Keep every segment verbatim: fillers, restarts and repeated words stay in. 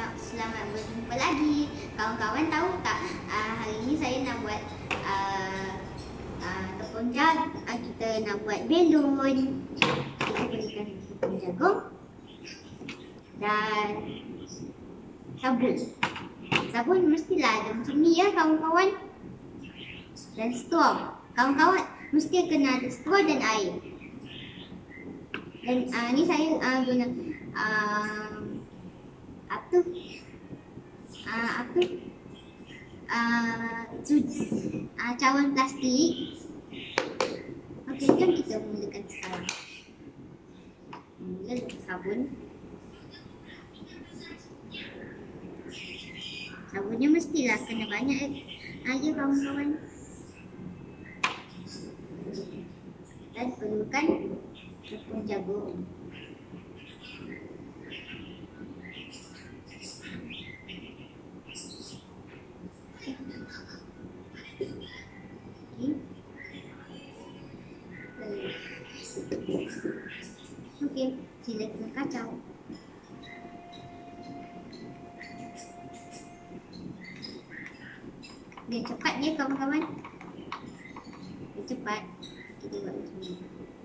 selamat berjumpa lagi. Kawan-kawan tahu tak, uh, hari ini saya nak buat uh, uh, tepung jagung. Uh, kita nak buat belon. Kita berikan tepung jagung dan sabun. Sabun mestilah ada macam ni ya kawan-kawan. Dan straw. Kawan-kawan mesti kena ada straw dan air. Dan uh, ni saya uh, guna uh, apa tu? Uh, apa tu? Uh, uh, cawan plastik. Okey, jom kita mulakan sekarang. Mula dengan sabun. Sabunnya mestilah kena banyak aja kawan-kawan. Dan perlukan tepung jagung. Okey, sila kita kacau. Dia cepat dia kawan-kawan. Dia cepat. Kita buat macam ni.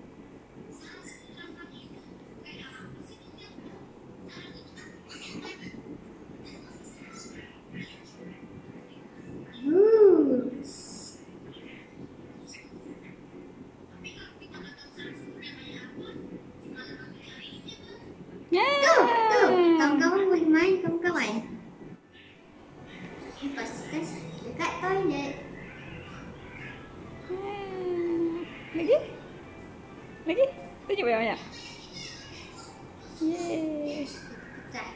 Kawan-kawan boleh main kawan-kawan. Pastikan dekat toilet. Hmm. Lagi? Lagi? Tunjuk banyak-banyak. Yeay. Tak.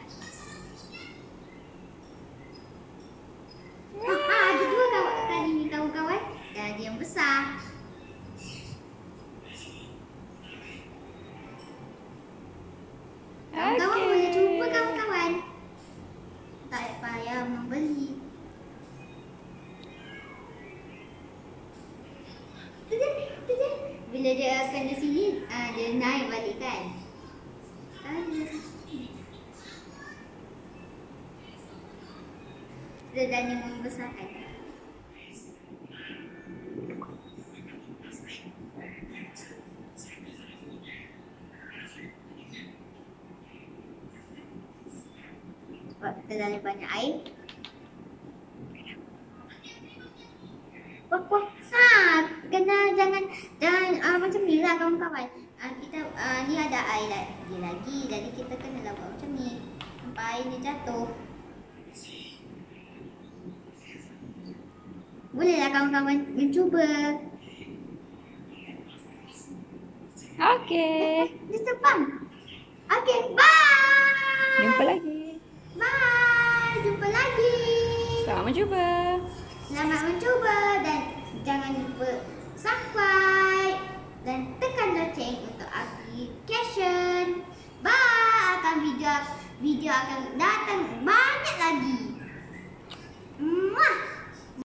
Ha, ada dua kawan kali ni kawan-kawan. Dan ada yang besar. Kawan-kawan Okay. boleh cuba kawan-kawan. Tak payah membeli. Bila dia akan di sini, uh, dia naik balik kan. Ah, dia dia dah yang membesarkan. Sebab kita dah ada banyak air. Wah, wah. Ha, kena jangan jangan uh, macam ni lah kawan-kawan. Uh, kita uh, ni ada air lagi lagi. Jadi kita kena lah buat macam ni. Sampai air ni jatuh. Bolehlah kawan-kawan mencuba. Okey. Dia terbang. Okey, bye. Jumpa lagi. Bye. Jumpa lagi. Selamat mencuba. Selamat mencuba dan jangan lupa subscribe dan tekan loceng untuk application. Bye. Akan video video akan datang banyak lagi.